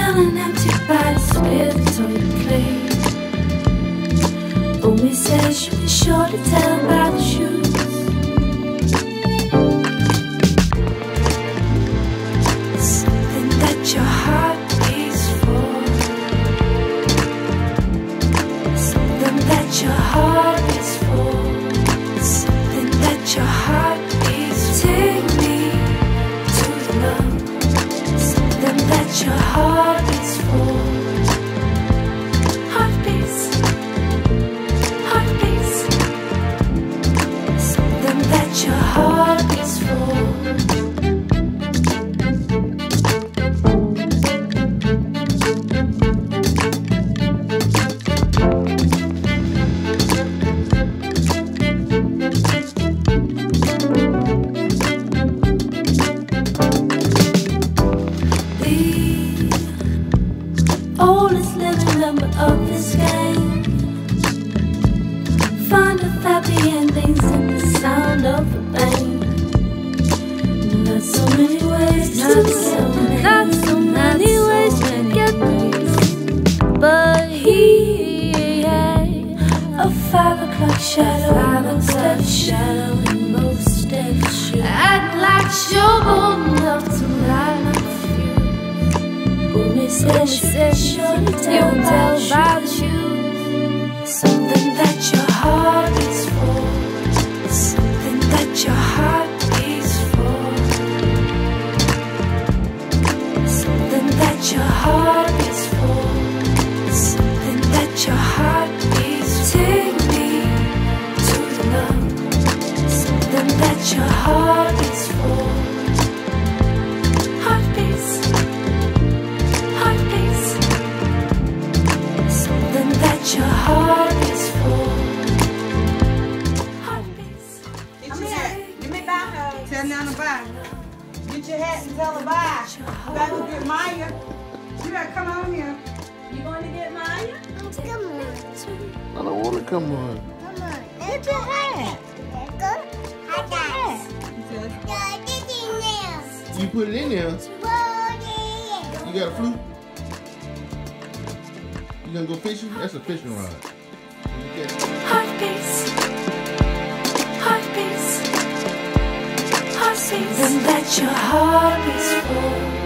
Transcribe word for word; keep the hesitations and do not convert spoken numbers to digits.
Feeling empty bodies with toilet plate. Omi says she'll be sure to tell by the shoes. Something that your heart beats for. Something that your heart beats for. Something that your heart beats for. Take me to the love. Something that your heart beats for. Heartbeats, heartbeats. Something that your heart beats for. Oldest living member of this game. Fond of happy endings and the sound of the bang. Not so many ways to get paid. Not so many ways to get paid. But he had a five o'clock shadow, five o'clock shadow in most steps. Act like you're bold enough to lie like few. Omi says she'll sure to tell by the shoes. Something that your heart beats for. Something that your heart beats for. Something that your heart beats for. Something that your heart beats for. Take me to the love. Something that your heart beats for. Heartbeats, heartbeats. Something that your heart is for. Heartbeats. Get your hat. Give me back. Tell Nana bye. Get your hat and tell her bye. You gotta go get Maya. You gotta come on here. You going to get Maya? Come on. I don't want to come on. Come on. Get your hat. Get your hat. You put it in there. You got a flute? You gonna go fishing? That's a fishing rod. Heartbeats, heartbeats, heartbeats. Something that your heart is for.